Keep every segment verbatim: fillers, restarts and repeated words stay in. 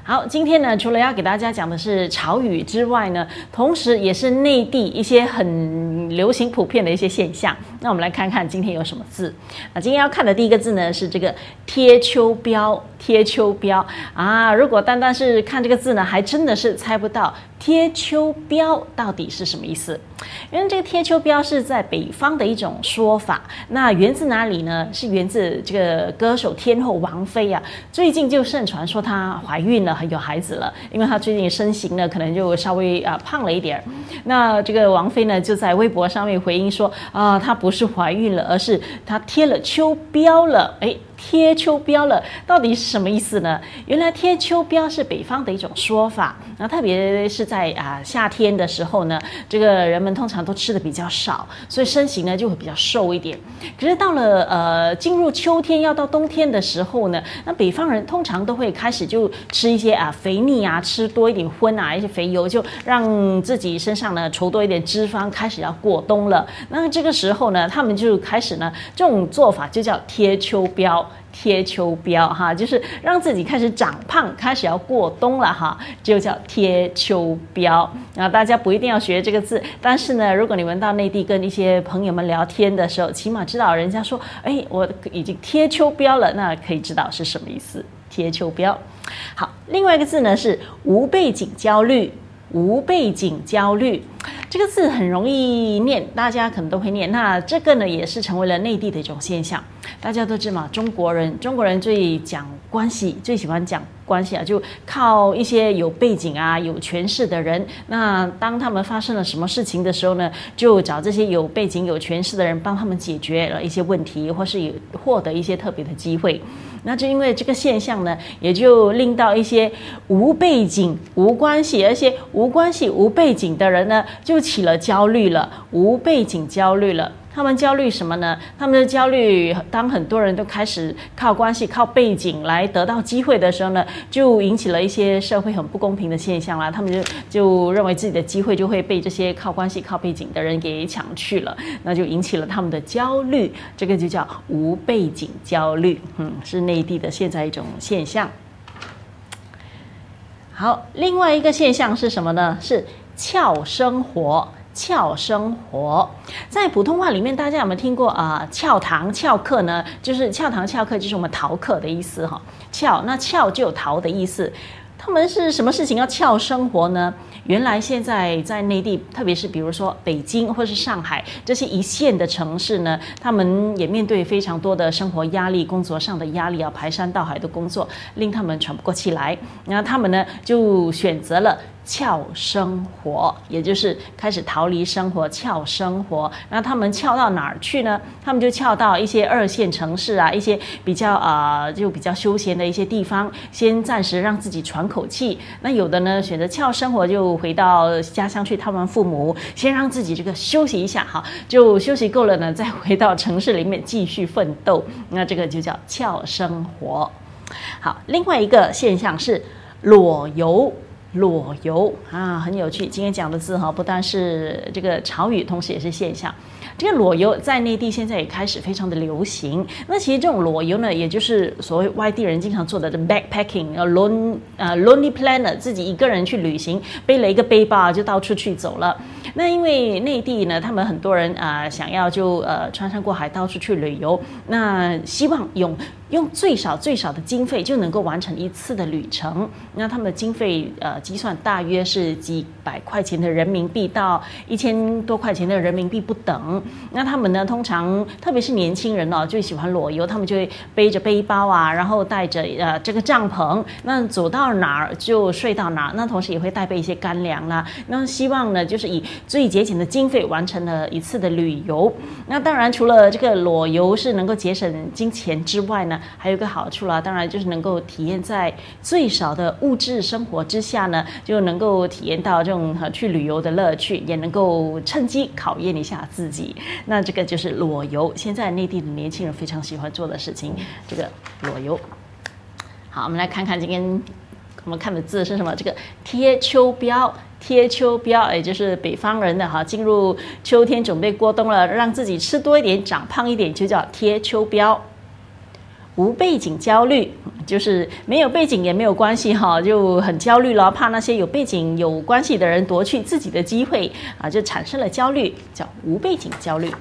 好，今天呢，除了要给大家讲的是潮语之外呢，同时也是内地一些很流行普遍的一些现象。那我们来看看今天有什么字。啊，今天要看的第一个字呢是这个贴秋膘，贴秋膘啊。如果单单是看这个字呢，还真的是猜不到贴秋膘到底是什么意思。因为这个贴秋膘是在北方的一种说法，那源自哪里呢？是源自这个歌手天后王菲啊，最近就盛传说她怀孕了，有孩子了，因为她最近身形呢可能就稍微啊胖了一点。那这个王菲呢就在微博上面回应说啊，她不是怀孕了，而是她贴了秋膘了。哎，贴秋膘了，到底是什么意思呢？原来贴秋膘是北方的一种说法，那特别是在啊夏天的时候呢，这个人们通常都吃的比较少，所以身形呢就会比较瘦一点。可是到了呃进入秋天要到冬天的时候呢，那北方人通常都会开始就吃一些啊肥腻啊，吃多一点荤啊，一些肥油，就让自己身上呢稠多一点脂肪，开始要过冬了。那这个时候呢，他们就开始呢这种做法就叫贴秋膘。贴秋膘哈，就是让自己开始长胖，开始要过冬了哈，就叫贴秋膘。然后大家不一定要学这个字，但是呢，如果你们到内地跟一些朋友们聊天的时候，起码知道人家说，哎，我已经贴秋膘了，那可以知道是什么意思。贴秋膘。好，另外一个字呢是无背景焦虑。无背景焦虑这个字很容易念，大家可能都会念。那这个呢，也是成为了内地的一种现象。大家都知道嘛，中国人中国人最讲关系，最喜欢讲关系啊，就靠一些有背景啊、有权势的人。那当他们发生了什么事情的时候呢，就找这些有背景、有权势的人帮他们解决了一些问题，或是有获得一些特别的机会。那就因为这个现象呢，也就令到一些无背景、无关系，而且无关系、无背景的人呢，就起了焦虑了，无背景焦虑了。他们焦虑什么呢？他们的焦虑，当很多人都开始靠关系、靠背景来得到机会的时候呢，就引起了一些社会很不公平的现象啦。他们就就认为自己的机会就会被这些靠关系、靠背景的人给抢去了，那就引起了他们的焦虑。这个就叫无背景焦虑，嗯，是内地的现在一种现象。好，另外一个现象是什么呢？是俏生活。俏生活，在普通话里面，大家有没有听过啊、呃？俏堂、俏客呢？就是俏堂、俏客，就是我们逃课的意思哈。俏，那俏就有逃的意思。他们是什么事情要俏生活呢？原来现在在内地，特别是比如说北京或是上海这些一线的城市呢，他们也面对非常多的生活压力、工作上的压力啊，排山倒海的工作令他们喘不过气来。然后他们呢就选择了俏生活，也就是开始逃离生活，俏生活。那他们俏到哪儿去呢？他们就俏到一些二线城市啊，一些比较啊、呃、就比较休闲的一些地方，先暂时让自己喘口气。那有的呢选择俏生活，就回到家乡去探望父母，先让自己这个休息一下哈，就休息够了呢，再回到城市里面继续奋斗。那这个就叫俏生活。好，另外一个现象是裸游。裸游啊，很有趣。今天讲的字哈，不但是这个潮语，同时也是现象。这个裸游在内地现在也开始非常的流行。那其实这种裸游呢，也就是所谓外地人经常做的 backpacking， lone 呃 lonely planner， 自己一个人去旅行，背了一个背包就到处去走了。那因为内地呢，他们很多人啊、呃、想要就呃穿山过海到处去旅游，那希望用用最少最少的经费就能够完成一次的旅程。那他们的经费呃计算大约是几百块钱的人民币到一千多块钱的人民币不等。那他们呢，通常特别是年轻人哦，最喜欢裸游，他们就会背着背包啊，然后带着呃这个帐篷，那走到哪儿就睡到哪儿。那同时也会带备一些干粮啦。那希望呢，就是以最节俭的经费完成了一次的旅游。那当然，除了这个裸游是能够节省金钱之外呢，还有一个好处啦，当然就是能够体验在最少的物质生活之下呢，就能够体验到这种去旅游的乐趣，也能够趁机考验一下自己。那这个就是裸游，现在内地的年轻人非常喜欢做的事情，这个裸游。好，我们来看看今天我们看的字是什么？这个贴秋膘，贴秋膘，也就是北方人的哈，进入秋天准备过冬了，让自己吃多一点，长胖一点，就叫贴秋膘。无背景焦虑， 就是没有背景也没有关系哈，就很焦虑了，怕那些有背景有关系的人夺去自己的机会啊，就产生了焦虑，叫无背景焦虑。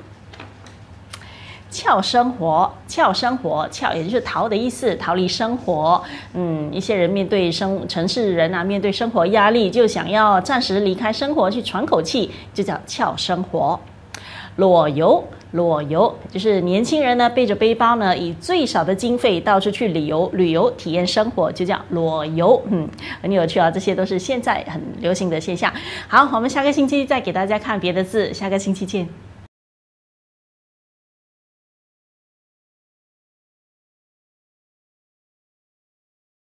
俏生活，俏生活，俏也就是逃的意思，逃离生活。嗯，一些人面对生城市人啊，面对生活压力，就想要暂时离开生活去喘口气，就叫俏生活。裸游，裸游就是年轻人呢背着背包呢，以最少的经费到处去旅游，旅游体验生活，就叫裸游。嗯，很有趣啊，这些都是现在很流行的现象。好，我们下个星期再给大家看别的字，下个星期见。